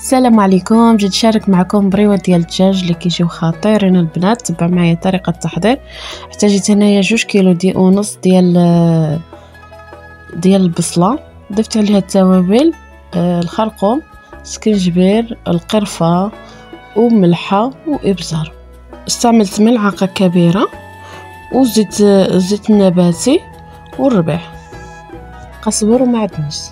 السلام عليكم. جيت نشارك معكم بريوه ديال الدجاج اللي كيجيو خطيرين البنات. تبع معايا طريقه التحضير. احتاجيت هنايا 2 كيلو ونص ديال البصله، ضفت عليها التوابل، الخرقوم، سكنجبير، القرفه وملحه وابزار. استعملت ملعقه كبيره وزيت النباتي والربيع، قزبر ومعدنوس.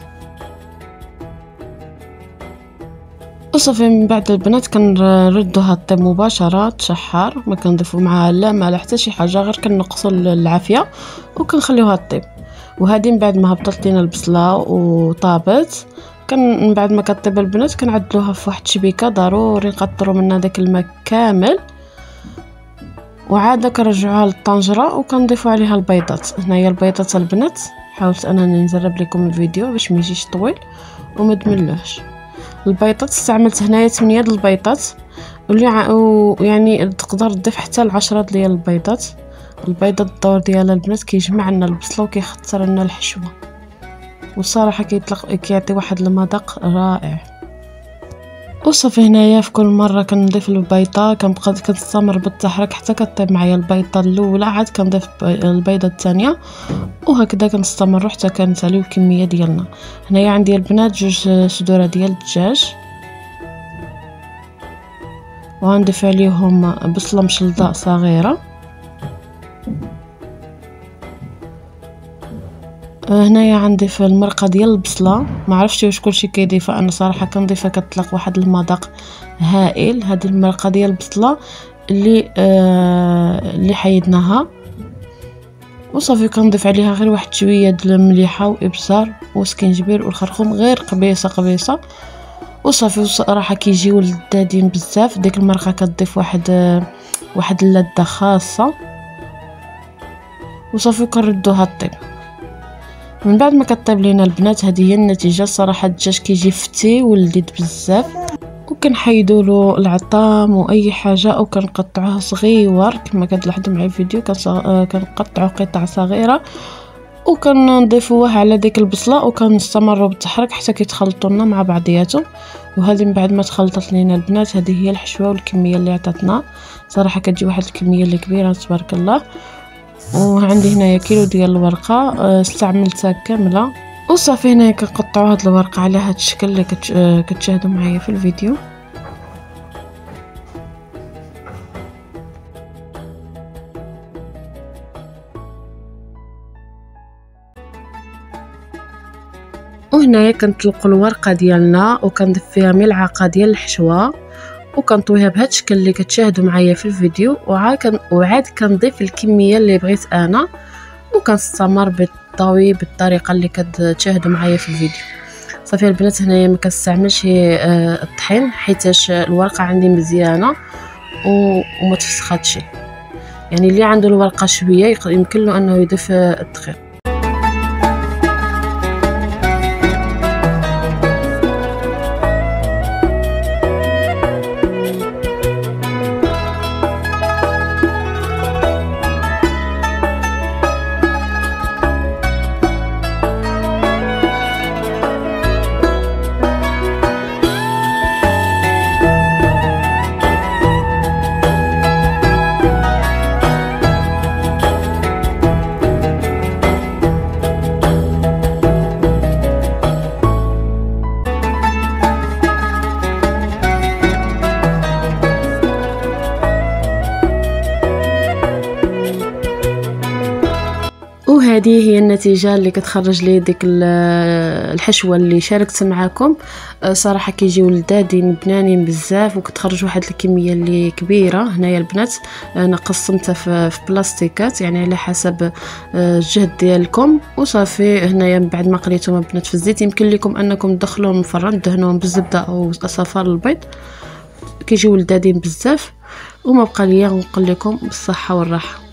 وصافي من بعد البنات كنردوها طيب مباشره تشحر، ما كنضيفوا معاها لا ماء لا حتى شي حاجه، غير كنقصوا العافيه وكنخليوها طيب. وهذه من بعد ما هبطت لينا البصله وطابت، من بعد ما كطيب البنات كنعدلوها في واحد الشبيكه، ضروري نقطروا منها داك الماء كامل، وعاد كنرجعوها للطنجره وكنضيفوا عليها البيضات. هنايا البيضات البنات حاولت انني نجرب لكم الفيديو باش ما يجيش طويل وما تملوش. البيضات استعملت هنايا 8 د البيضات، يعني تقدر تضيف حتى 10 ديال البيضات. البيضه الدور ديالها البنات كيجمع لنا البصله وكيختصر لنا الحشوه، والصراحه كيعطي واحد المذاق رائع. وصافي هنايا في كل مره كنضيف البيضه كنبقى كنستمر بالتحرك حتى كطيب معايا البيضه الاولى، عاد كنضيف البيضه الثانيه، وهكذا كنستمر حتى كنساليو الكميه ديالنا. هنايا عندي البنات 2 صدور ديال الدجاج، وغنضيف عليهم بصله مشلضه صغيره. هنايا عندي في المرقه ديال البصله، ما عرفتش واش كلشي كيضيفها، انا صراحه كنضيفها كتطلق واحد المذاق هائل. هذه المرقه ديال البصله اللي حيدناها، وصافي كنضيف عليها غير واحد شويه د المليحه وابزار وسكنجبير والخرخوم، غير قبيصه. وصافي صراحه كيجيو لذاذين بزاف. ديك المرقه كتضيف واحد اللذه خاصه. وصافي كنردوها طيب. من بعد ما كطيب لينا البنات هذه هي النتيجه. صراحه الدجاج كيجي فتي ولذيذ بزاف، وكنحيدوا له العظام واي حاجه، او كنقطعوه صغيور كما كتلاحظوا معايا في الفيديو. كنقطعوا قطع صغيره وكنضيفوه على ديك البصله، وكنستمروا بالتحرك حتى كيتخلطوا لنا مع بعضياتهم. وهذه من بعد ما تخلطت لينا البنات هذه هي الحشوه والكميه اللي عطاتنا. صراحه كتجي واحد الكميه اللي كبيره تبارك الله. وعندي هنايا كيلو ديال الورقه استعملتها كامله. وصافي هنايا كنقطعوا هاد الورقه على هاد الشكل اللي كتشاهدوا معايا في الفيديو. وهنايا كنطلقوا الورقه ديالنا وكنضيف فيها ملعقه ديال الحشوه، وكنطويها بهذا الشكل اللي كتشاهدوا معايا في الفيديو. وعاد كنضيف الكميه اللي بغيت انا، وكنستمر بالطوي بالطريقه اللي كتشاهدوا معايا في الفيديو. صافي البنات هنايا ما كنستعملش الطحين حيتاش الورقه عندي مزيانه وما تفسخاتش، يعني اللي عنده الورقه شويه يمكن له انه يضيف الدقيق. وهذه هي النتيجه اللي كتخرج لي ديك الحشوه اللي شاركت معكم. صراحه كيجيو لذاذين بنانين بزاف، وكتخرج واحد الكميه اللي كبيره. هنايا البنات انا قسمتها في بلاستيكات، يعني على حسب الجهد ديالكم. وصافي هنايا من بعد ما قليتهم البنات في الزيت، يمكن لكم انكم تدخلوهم الفران تدهنوهم بالزبده او صفار البيض، كيجيو لذاذين بزاف. وما بقى ليا نقول لكم بالصحه والراحه.